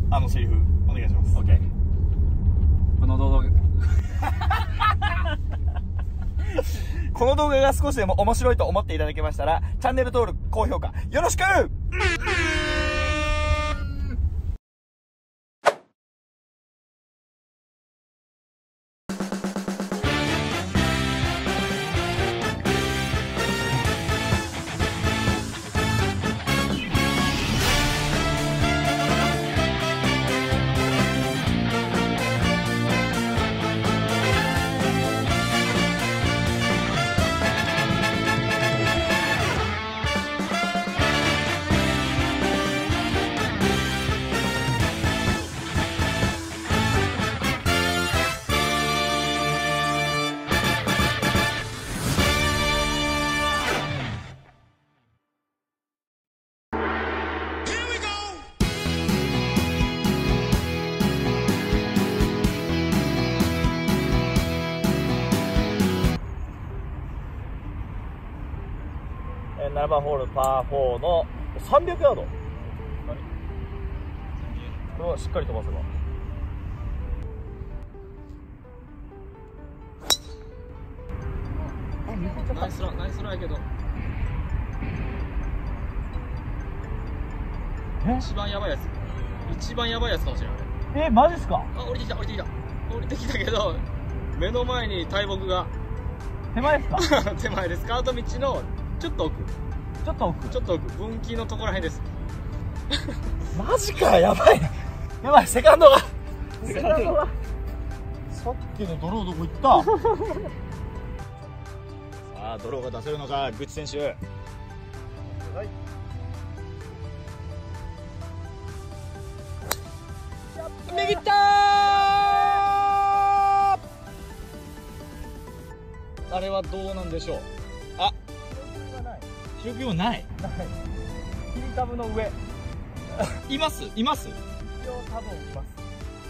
セリフお願いします。 OK。 この動画この動画が少しでも面白いと思っていただけましたら、チャンネル登録、高評価よろしく。7番ホールパー4の300ヤード。これはしっかり飛ばせば。 ナイスラン、ナイスランやけど一番やばいやつ、一番やばいやつかもしれない。 マジっすか。 あ、降りてきた降りてきた降りてきたけど、目の前に大木が手前ですか。 手前です。カート道のちょっと奥、 ちょっと奥、 ちょっと奥、分岐のところらへんです。 マジか。やばいやばい。セカンドがさっきのドローどこ行った。さあドローが出せるのか、グッチ選手。はい、右行ったー。あれはどうなんでしょう。あ、記録はない。切り株の上。います。います。一応多分います。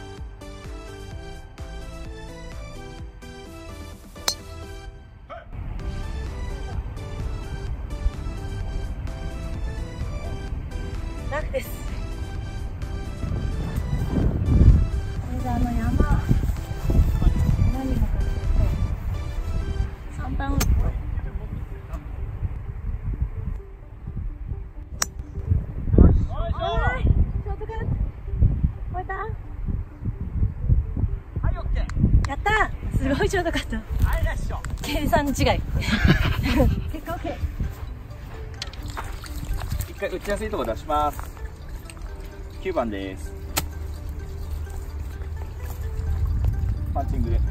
楽です。これで山、何がかというと3番ウッド。やったー、すごいショートカット。計算違い。結果 OK。 一回打ちやすいところ出します。9番です。パンチングで。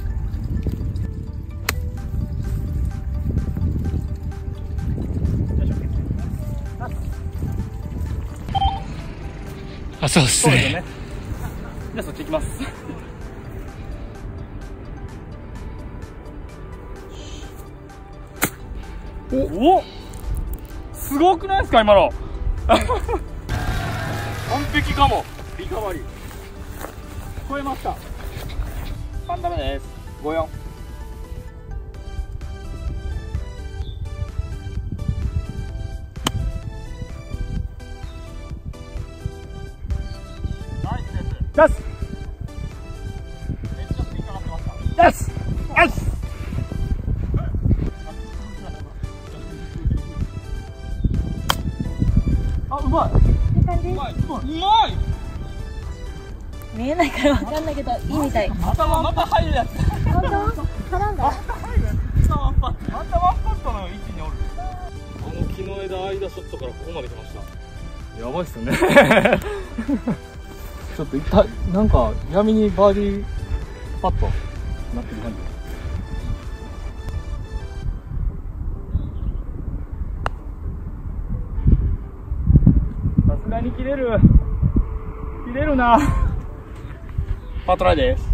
あ、そうっすね。 じゃあそっち行きます。お、すごくないですか今の。完璧かも。リカバリー超えました。3打目です。54。ナイスです。出す。めっちゃスピンかかってました。出す。ナイス。あ、うまい。うまい。うまい。 見えないからわかんないけど、いいみたい。 また入るやつ。 本当？絡んだ。 またワンパットの位置におる。 木の枝間ショットからここまで来ました。 やばいっすよね。ちょっとなんか闇にバーディーパットなってる感じ。さすがに切れるな。パートライです。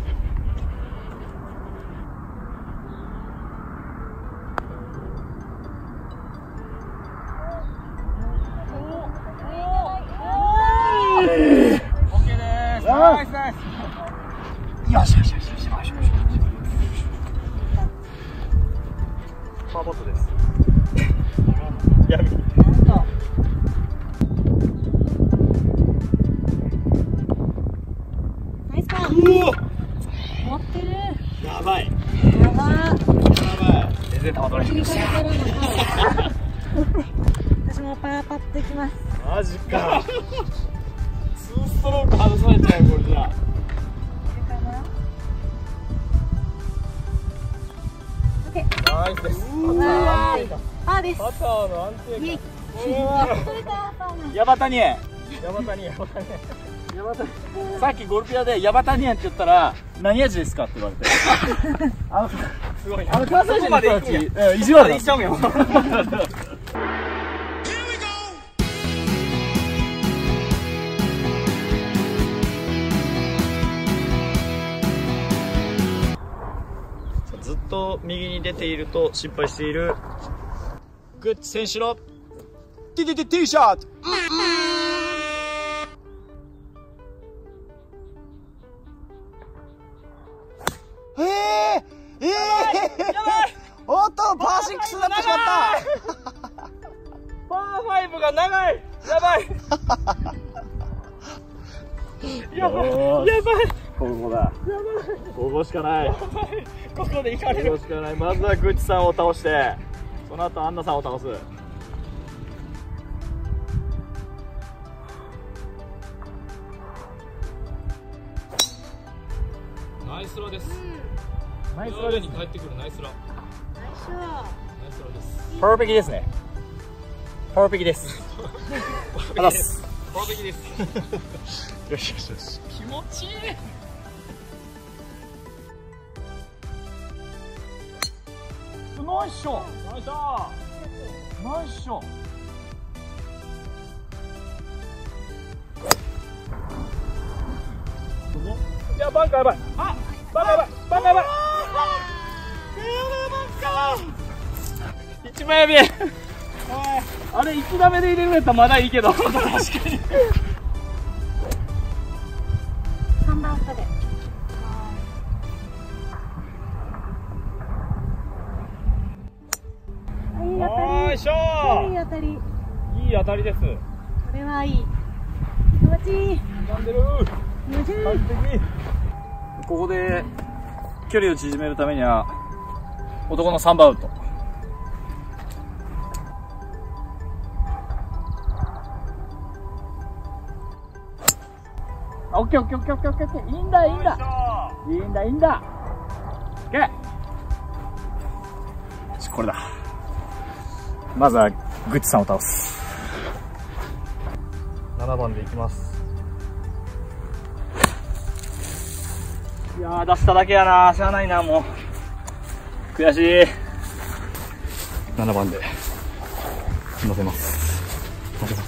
オッケーです。ナイスナイス。よしよしよしよしよしよし。パーボットです。闇。なんだ。 玉取り。 私もパーパッといきます。 マジか。2ストローク外されちゃうこれじゃ。 いるかな。オッケー。 ナイスです。 パーです。 パターの安定イエイ。 感。これは取れたパーな。 ヤバタニエン。ヤバタニエン。さっきゴルピアでヤバタニエンって言ったら何味ですかって言われて。すごい。関西人の人たち意地悪だ。 行っちゃうよ。 ずっと右に出ていると心配しているグッチ選手のティーショット。おっとパー6になってしまった。 パー5が長い。やばい。やばい。 ここだ。ここしかない。 ここで行かれる。 ここしかない。まずはグッチさんを倒して、その後アンナさんを倒す。 ナイスラです。 ナイスラに帰ってくるナイスラ。 ナイス。 ナイスラです。 パーフェクトですね。パーフェクトです。 パーフェクトです。パーフェクトです。 よしよしよし。 気持ちいい。 ナイスショー。ナイスショー。ナイスショー。 じゃあバンカーやばい。あ、バンカーやばい。バンカーやばい。 一番やべえ。 あれ1打目で入れるんやったらまだいいけど。確かに。 3番下で。 よいしょいい当たり。 いい当たりです。 これはいい。気持ちいい。 なんでる。 気持ちいい。 ここで距離を縮めるためには男の3番アウト。オッケーオッケーオッケーオッケーオッケー。いいんだいいんだいいんだいいんだ。オッケー。これだ。まずはグッチさんを倒す。 7番でいきます。 いやー出しただけやな。しゃあないな。もう悔しい。7番で乗せます。乗せます。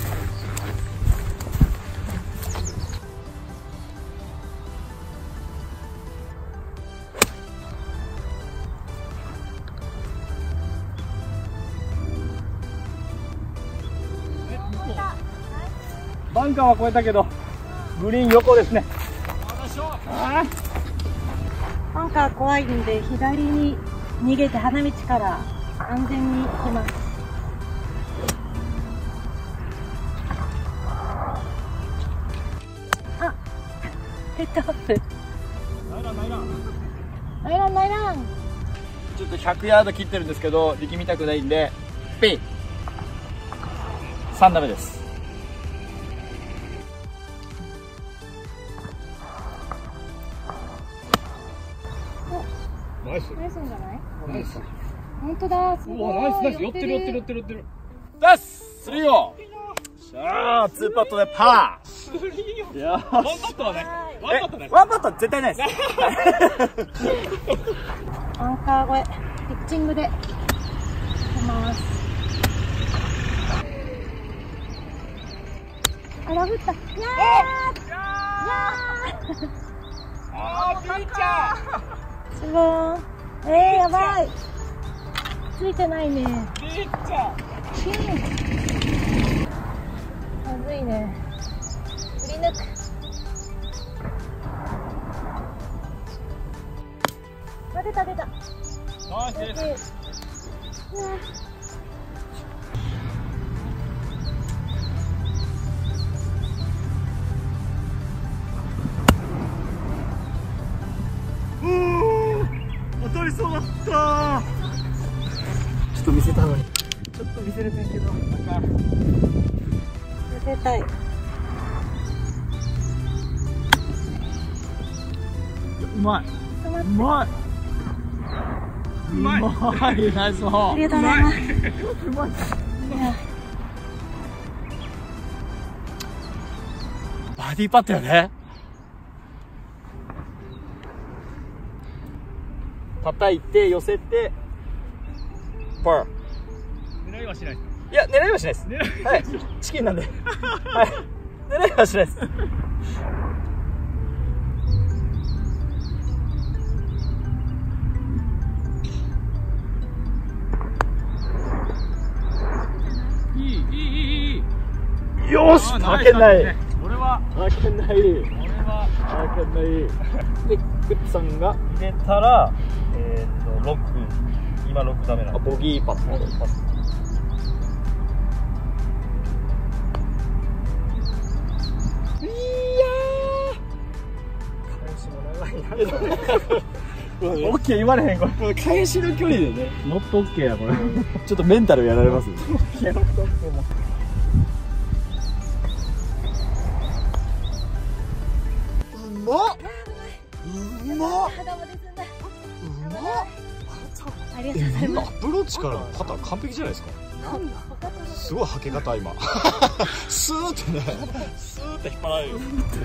バンカーは越えたけどグリーン横ですね。 バンカー怖いんで左に逃げて花道から安全に行きます。あ、ヘッドアップ。 ナイランナイラン。 ナイランナイラン。 ちょっと100ヤード切ってるんですけど力みたくないんでピン3打目です。 ナイス。 ナイスんじゃない？ ナイス。 本当だ。すごい。 うわナイスナイス。寄ってる寄ってる寄ってる寄ってる。 ダス3をしゃあ2パットでパー。いやワンパットはね。ワンパットね。 ワンパットは絶対ないです。 アンカー越えピッチングで行きます。あら降った。いやー。 あーピッチャー。 すごい。やばい。ついてないね。 ピッチャー。 まずいね。振り抜く。あ、出た出た。 ナイスです。 当たりそうだった。 っと見せたのに。ちょっと見せれてんけど、なんか。 見せたい。 うまい。うまい。うまい。ナイスホー。 ありがとうございます。 うまい。バーディーパットよね。叩いて寄せてパー。 狙いはしない。 いや、狙いはしないです。はい、チキンなんで。はい、狙いはしないです。 いい。 よし、負けない。 俺は負けない。負けない。で、グッさんが入れたら、6、今6ダメなんで。 ボギーパット。いやー、返しも長いな。オッケー言われへんこれ。返しの距離でね。 ノットオッケーやこれ。 ちょっとメンタルやられます。 ノットオッケーも。 うまっ。うまっ。 肌もですんだ。 うまっ。 ありがとうございます。 アプローチからのパターン完璧じゃないですか。すごいはけ方今。スーってね。スーって引っ張られる。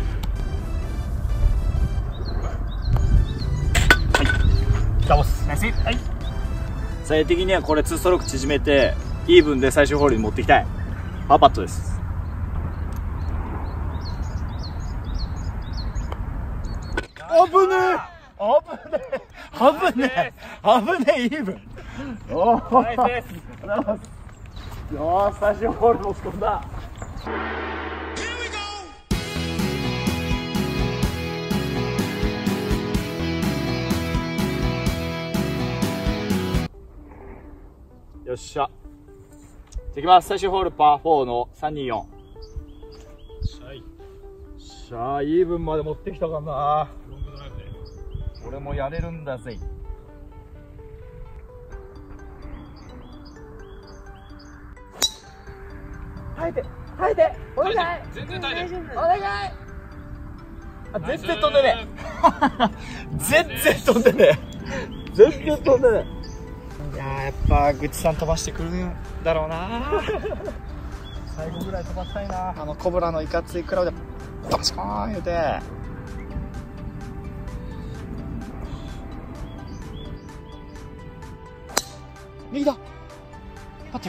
倒す。ナイス。はい。 最終的にはこれ2ストローク縮めてイーブンで最終ホールに持っていきたい。パーパットです。危ねえ。危ねえ。イーブン。おお。ナイスです。よー、最終ホール持ち込んだ。よっしゃ。いきます。最終ホールパー4の324。 はい。 しゃあ、イーブンまで持ってきたかな。 ロングドライブで。 俺もやれるんだぜ。耐えて、お願い。 全然耐えてる。 お願い。あ、全然飛んでねえ。全然飛んでねえ。全然飛んでねえ。いやー、やっぱグッチさん飛ばしてくるんだろうな。 最後ぐらい飛ばしたいな。 コブラのいかついクラブでバチコーン言うて。右だ。待って。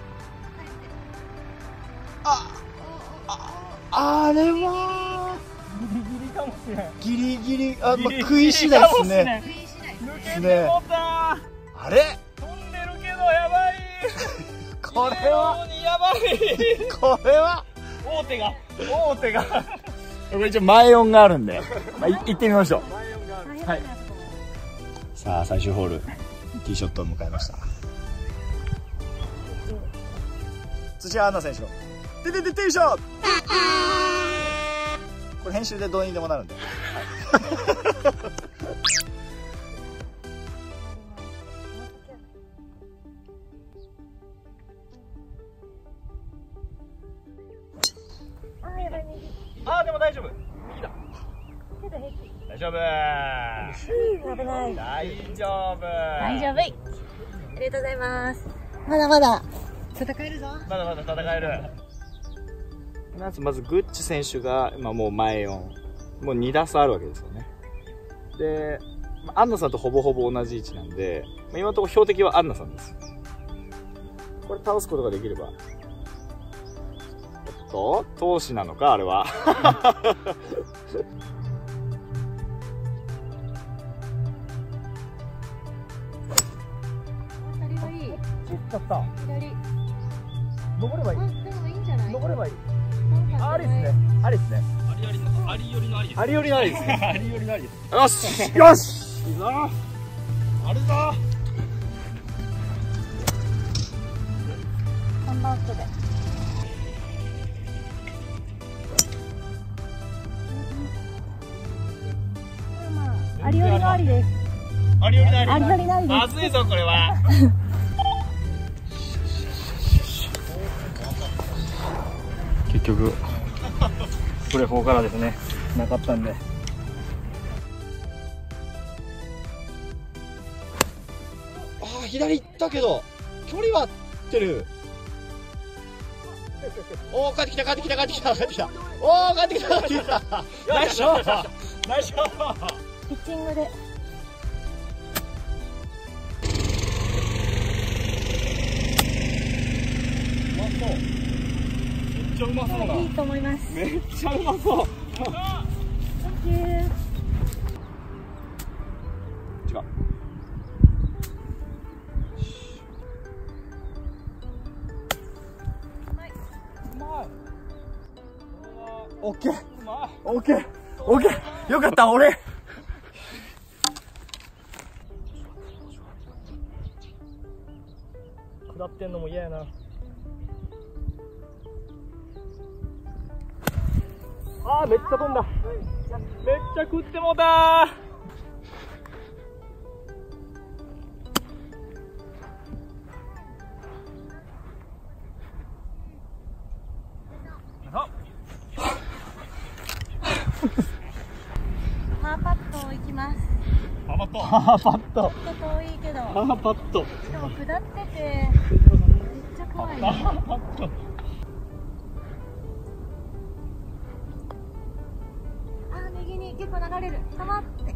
あれはギリギリかもしれん。 ギリギリ、まあ、食い次第ですね。 抜けてもったあれ飛んでるけどやばい。 これはやばい。 これは大手がこれ一応前音があるんで、まあ、行ってみましょう。はい。さあ最終ホールティーショットを迎えました。土屋アンナ選手のティーショット。これ編集でどうにでもなるんで。 あーでも大丈夫。右だ。大丈夫。 危ない。 大丈夫。 大丈夫。ありがとうございます。まだまだ戦えるぞ。 まだまだ戦える。 まずグッチ選手が今もう前4、もう2打差あるわけですよね。で、アンナさんとほぼほぼ同じ位置なんで、今のところ標的はアンナさんです。これ倒すことができれば。投資なのかあれは。 左がいい。 ちっちゃった。 左。 登ればいい。 でもいいんじゃない？ 登ればいい。ありっすね。ありっすね。 ありよりのありです。 ありよりのありですね。 ありよりのありです。 よしよし。いいぞ。 あるぞ。 3番ウッドで。まあ、ありよりのありです。 ありよりのあり。 ありよりのありです。 まずいぞこれは。 結局プレ4からですね、なかったんで。 ああ、左行ったけど距離は合ってる。おお、帰ってきた帰ってきた帰ってきた帰ってきた。おお、帰ってきた帰ってきた。ナイスショットナイスショット。 ピッチングでめっちゃうまそうな。 いいと思います。 めっちゃうまそう。 違う。 オッケーオッケーオッケー、よかった。俺下ってんのも嫌やな。あー、めっちゃ飛んだ。めっちゃ食ってもうたー。 パーパット行きます。 パーパット。パーパット。 ちょっと遠いけど。 パーパット。 しかも下っててめっちゃ怖い。 パーパット。 あ、右に結構流れる。溜まってか。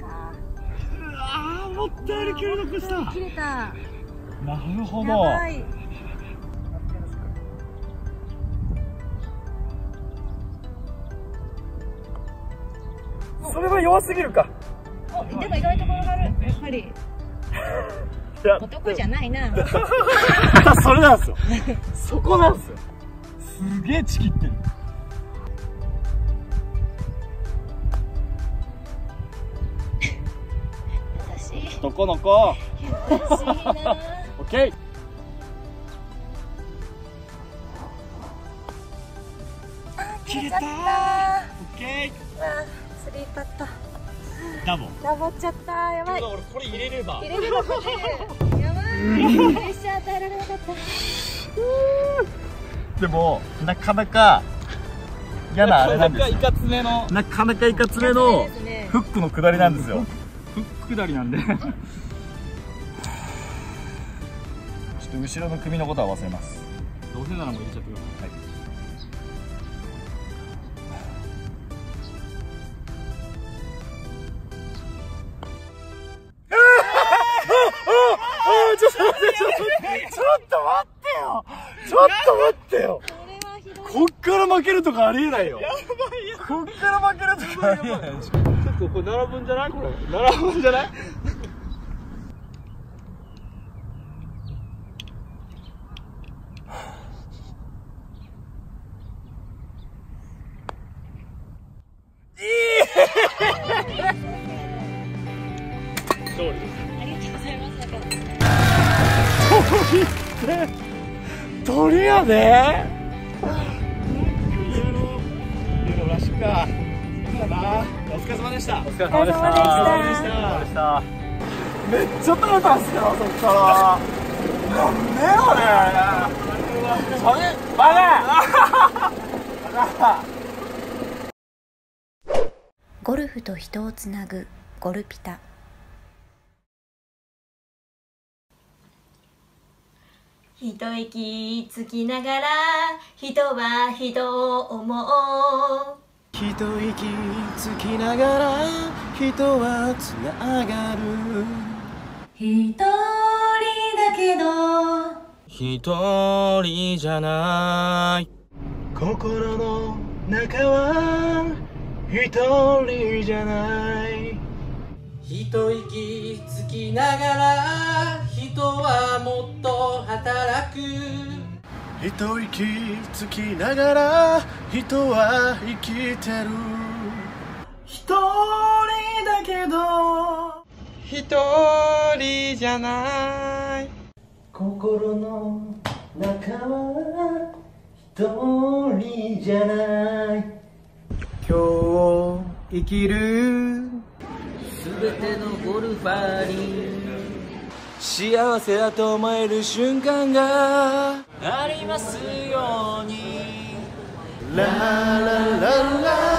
ああ、もったいない距離残した。 切れた。 なるほど。 やばい。 それは弱すぎるか。 でも意外と転がる。やっぱり。男じゃないな。 それなんですよ。そこなんですよ。すげえチキってる。 優しい。 男の子。 優しいな。 オッケー。 切れたー。 オッケー。 スリーパット。 ダボ。 ダボっちゃったー。やばい。 俺これ入れれば。 入れれば勝てる。やばい。プレッシャー与えられなかった。 でもなかなか嫌なあれなんですよ。なかなかいかつめのフックの下りなんですよ。フック下りなんでちょっと後ろの首のことは忘れます。どうせならもう入れちゃってください。はい。ちょっと待ってよ。こっから負けるとかありえないよ。やばいよ。こっから負けるとかありえない。結構これ並ぶんじゃない？これ並ぶんじゃない？勝利です。 ありがとうございます。 鳥やで。ユーロらしくか。お疲れ様でした。お疲れ様でした。めっちゃ食べたんすよ、そっから。なんでよね。バカ。 ゴルフと人をつなぐゴルピタ。 一息つきながら人は人を思う。 一息つきながら人はつながる。 一人だけど一人じゃない。心の中は一人じゃない。一息つきながら人はもっと働く。一息つきながら人は生きてる。一人だけど一人じゃない。心の中は一人じゃない。今日生きるすべてのゴルファーに幸せだと思える瞬間がありますように。 ララララ